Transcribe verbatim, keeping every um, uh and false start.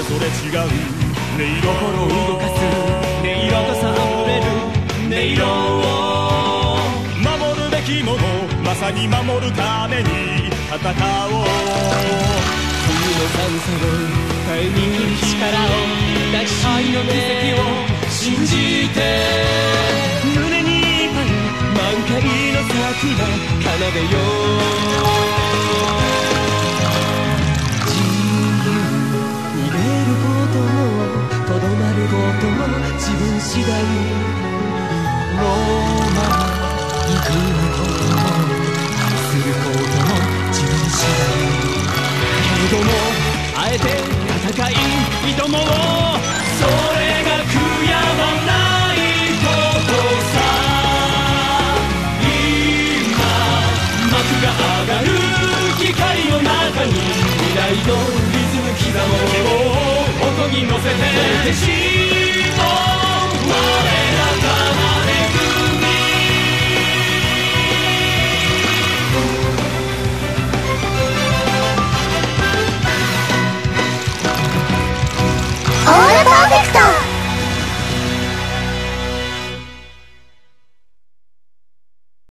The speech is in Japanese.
それ違う音色心を動かす音色とさあふれる音色を守るべきものまさに守るために戦おう。 冬の寒さを耐えに行く力を抱き愛の奇跡を信じて胸にいっぱい満開の桜奏でよう。自由逃げることもとどまることも自分次第。ローマ行くことも愛することも自分次第。けれどもあえて戦い挑もう。それが悔やまないことさ。今幕が上がる光の中に未来のリズム刻もう。手を音に乗せて